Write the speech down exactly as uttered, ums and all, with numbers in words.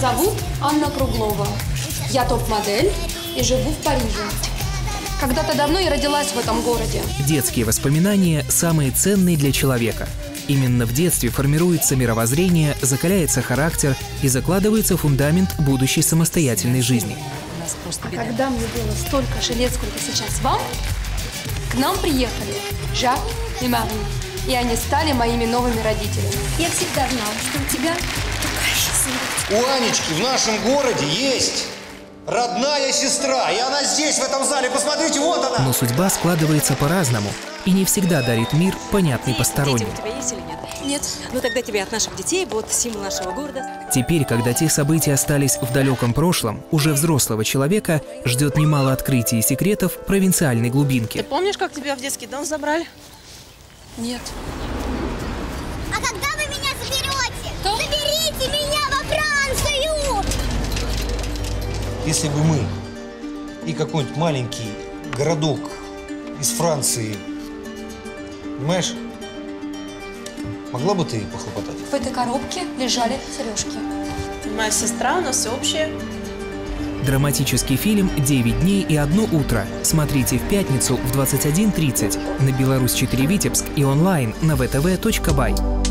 зовут Анна Круглова. Я топ-модель и живу в Париже. Когда-то давно я родилась в этом городе. Детские воспоминания самые ценные для человека. Именно в детстве формируется мировоззрение, закаляется характер и закладывается фундамент будущей самостоятельной жизни. А когда мне было столько же лет, сколько сейчас вам, к нам приехали Жак и Мари. И они стали моими новыми родителями. Я всегда знала, что у тебя такая счастливая. У Анечки в нашем городе есть родная сестра, и она здесь, в этом зале. Посмотрите, вот она! Но судьба складывается по-разному и не всегда дарит мир, понятный посторонним. Дети у тебя есть или нет? Нет. Ну тогда тебе от наших детей вот символ нашего города. Теперь, когда те события остались в далеком прошлом, уже взрослого человека ждет немало открытий и секретов провинциальной глубинки. Ты помнишь, как тебя в детский дом забрали? Нет. А когда вы меня заберете? Что? Заберите меня во Францию! Если бы мы и какой-нибудь маленький городок из Франции, понимаешь, могла бы ты похлопотать? В этой коробке лежали сережки. Моя сестра, у нас все общее. Драматический фильм «Девять дней и одно утро». Смотрите в пятницу в двадцать один тридцать на Беларусь четыре Витебск и онлайн на вэ тэ вэ точка бай.